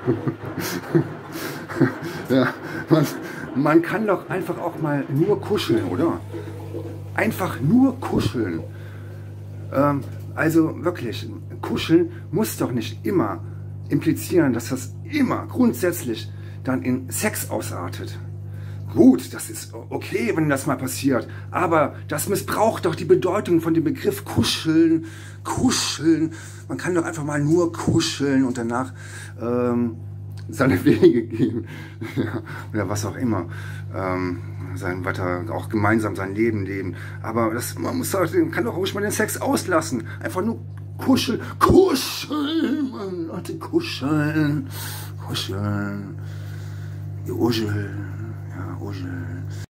Ja, man kann doch einfach auch mal nur kuscheln, oder? Einfach nur kuscheln. Also wirklich, kuscheln muss doch nicht immer implizieren, dass das immer grundsätzlich dann in Sex ausartet. Gut, das ist okay, wenn das mal passiert, aber das missbraucht doch die Bedeutung von dem Begriff kuscheln. Kuscheln, man kann doch einfach mal nur kuscheln und danach seine Wege gehen, ja, oder was auch immer, weiter auch gemeinsam sein Leben leben. Aber man kann doch ruhig mal den Sex auslassen, einfach nur kuscheln, kuscheln, Mann, Leute, kuscheln, kuscheln, kuscheln, ja, kuscheln.